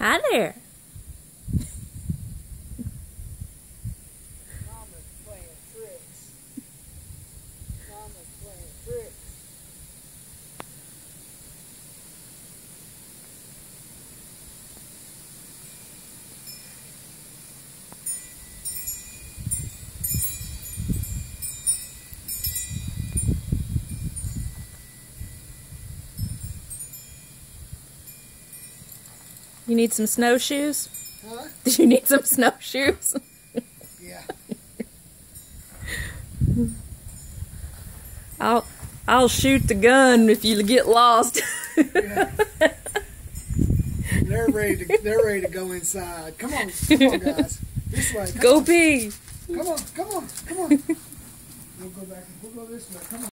Hi there. Mama's playing tricks. Mama's playing tricks. You need some snowshoes? Huh? Do you need some snowshoes? Yeah. I'll shoot the gun if you get lost. Yeah. They're ready to go inside. Come on guys. This way. Come Go on. pee. Come on. We'll go back. We'll go this way. Come on.